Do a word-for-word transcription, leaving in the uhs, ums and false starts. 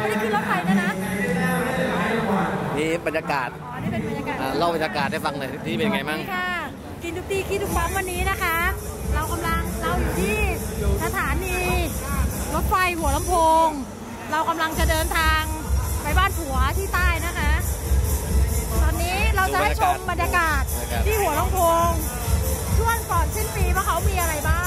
ไม่ได้ขึ้นรถไฟนะนะนี่บรรยากาศอ๋อนี่เป็นบรรยากาศเล่าบรรยากาศให้ฟังหน่อยที่เป็นไงบ้างค่ะกินทุกตีกินทุกปั๊มวันนี้นะคะเรากำลังเราอยู่ที่สถานีรถไฟหัวลำโพงเรากำลังจะเดินทางไปบ้านผัวที่ใต้นะคะตอนนี้เราจะให้ชมบรรยากาศที่หัวลำโพงช่วงก่อนสิ้นปีว่าเขามีอะไรบ้าง